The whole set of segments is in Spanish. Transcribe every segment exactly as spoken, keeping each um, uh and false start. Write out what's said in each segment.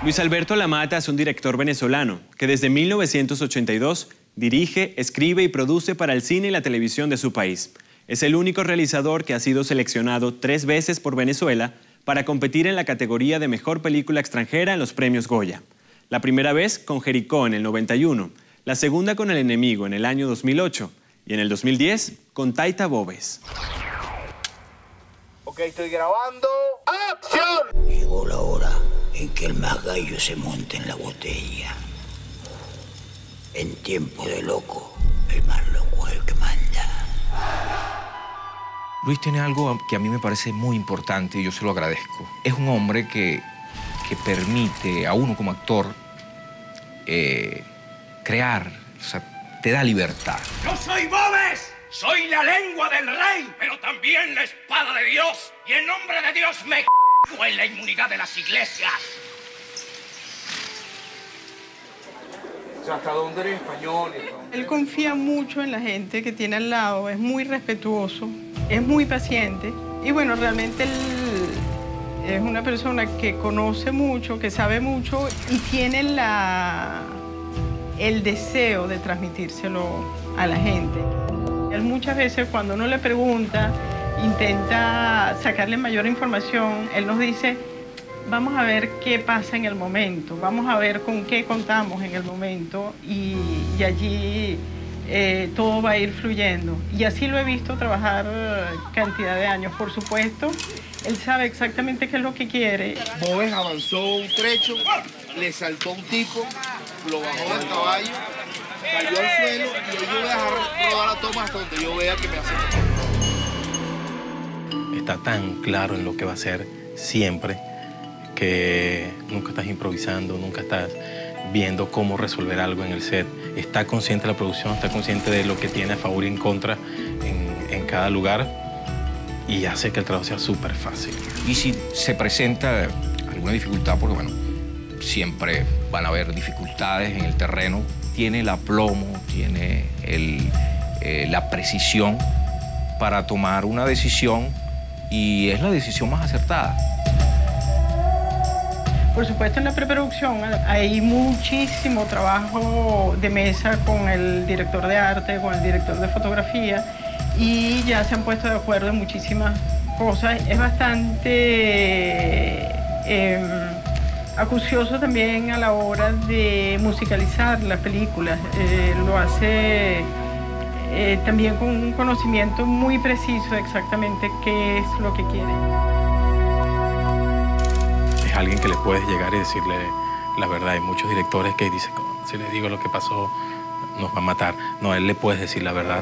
Luis Alberto Lamata es un director venezolano que desde mil novecientos ochenta y dos dirige, escribe y produce para el cine y la televisión de su país. Es el único realizador que ha sido seleccionado tres veces por Venezuela para competir en la categoría de Mejor Película Extranjera en los premios Goya. La primera vez con Jericó en el noventa y uno, la segunda con El Enemigo en el año dos mil ocho y en el dos mil diez con Taita Bóves. Ok, estoy grabando. ¡Acción! Llegó la hora en que el más gallo se monte en la botella. En tiempo de loco, el más loco es el que manda. Luis tiene algo que a mí me parece muy importante y yo se lo agradezco. Es un hombre que, que permite a uno como actor eh, crear, o sea, te da libertad. ¡Yo soy Bóves! ¡Soy la lengua del rey, pero también la espada de Dios! Y en nombre de Dios me c***o en la inmunidad de las iglesias. O sea, ¿hasta dónde eres español? Él confía mucho en la gente que tiene al lado, es muy respetuoso, es muy paciente. Y bueno, realmente él es una persona que conoce mucho, que sabe mucho y tiene la, el deseo de transmitírselo a la gente. Él muchas veces cuando uno le pregunta, intenta sacarle mayor información, él nos dice, vamos a ver qué pasa en el momento, vamos a ver con qué contamos en el momento y, y allí eh, todo va a ir fluyendo. Y así lo he visto trabajar cantidad de años. Por supuesto, él sabe exactamente qué es lo que quiere. Bóves avanzó un trecho, le saltó un tipo, lo bajó del caballo, cayó al suelo y yo voy a dejar rodar la toma hasta donde yo vea que me hace. Está tan claro en lo que va a ser siempre que nunca estás improvisando, nunca estás viendo cómo resolver algo en el set. Está consciente de la producción, está consciente de lo que tiene a favor y en contra en, en cada lugar y hace que el trabajo sea súper fácil. Y si se presenta alguna dificultad, porque bueno, siempre van a haber dificultades en el terreno, tiene el aplomo, tiene el, eh, la precisión para tomar una decisión y es la decisión más acertada. Por supuesto, en la preproducción hay muchísimo trabajo de mesa con el director de arte, con el director de fotografía y ya se han puesto de acuerdo en muchísimas cosas. Es bastante eh, acucioso también a la hora de musicalizar las películas. Eh, lo hace eh, también con un conocimiento muy preciso de exactamente qué es lo que quiere. Es alguien que le puedes llegar y decirle la verdad. Hay muchos directores que dicen, si le digo lo que pasó, nos va a matar. No, a él le puedes decir la verdad.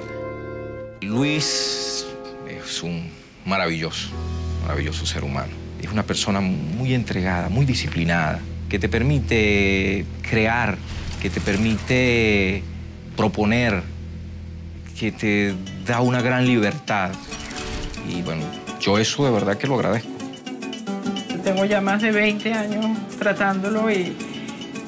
Luis es un maravilloso, maravilloso ser humano. Es una persona muy entregada, muy disciplinada, que te permite crear, que te permite proponer, que te da una gran libertad. Y bueno, yo eso de verdad que lo agradezco. Tengo ya más de veinte años tratándolo y,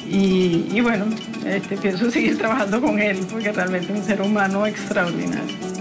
y, y bueno, este, pienso seguir trabajando con él porque realmente es un ser humano extraordinario.